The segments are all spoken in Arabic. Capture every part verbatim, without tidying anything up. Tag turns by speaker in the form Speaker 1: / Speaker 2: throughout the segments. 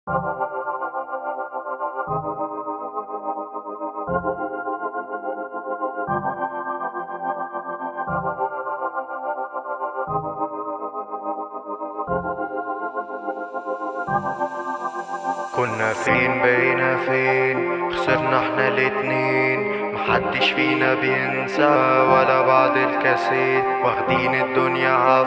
Speaker 1: كنا فين بقينا فين، خسرنا احنا الاتنين، محدش فينا بينسى ولا بعد الكاسين، واخدين الدنيا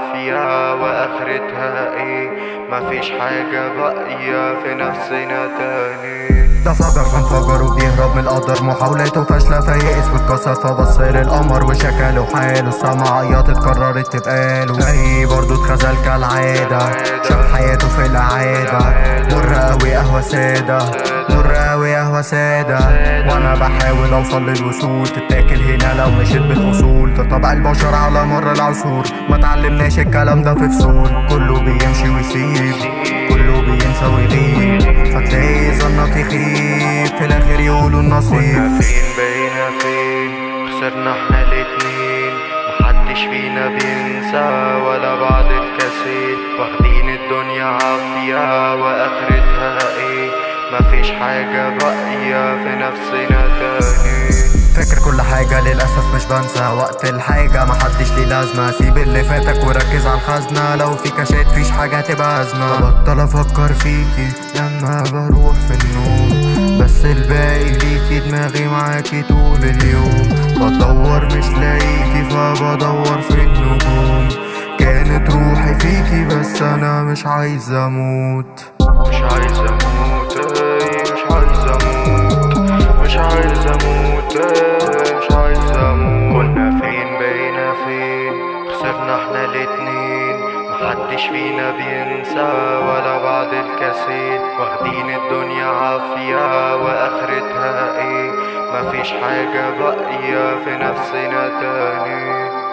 Speaker 1: عافية واخرتها ايه، مفيش حاجة باقية في نفسنا تاني.
Speaker 2: ده صدر فانفجر وبيهرب من القدر، محاولاته فاشلة فيئس واتكسر، فبص للقمر وشكله حاله، السمعيات اتكررت تبقاله، تلاقيه برضه اتخذل كالعادة، شاف حياته في العادة، مر اوي قهوة سادة، مر اوي قهوة سادة، وانا بحاول اوصل للوصول، تتاكل هنا لو مشيت بالاصول، ده طبع البشر على مر العصور، ما تعلمناش الكلام ده في فصول، كله بيمشي ويسيب، كله بينسى ويغيب، فتلاقي ظنك يخيب في الاخر يقولوا النصيب.
Speaker 1: كنا فين بقينا فين، خسرنا احنا الاتنين، محدش فينا بينسى ولا بعد الكاسين، واخدين الدنيا عافية واخرتها ايه، مفيش حاجة باقية في نفسنا تاني.
Speaker 2: فاكر كل حاجة للأسف مش بنسى، وقت الحاجة محدش ليه لازمة، سيب اللي فاتك وركز على الخزنة، لو في كاشات فيش حاجة هتبقى أزمة، ببطل أفكر فيكي لما بروح في النوم، بس الباقي ليكي، دماغي معاكي طول اليوم، بدور مش لاقيكي فبدور في النجوم، كانت روحي فيكي بس أنا مش عايز أموت،
Speaker 1: مش عايز أموت ايه، مش عايز أموت، مش عايز أموت ايه، مش عايز أموت. كنا فين بقينا فين، خسرنا احنا الاتنين، محدش فينا بينسى ولا بعد الكاسين، واخدين الدنيا عافية واخرتها ايه، مفيش حاجة باقية في نفسنا تاني.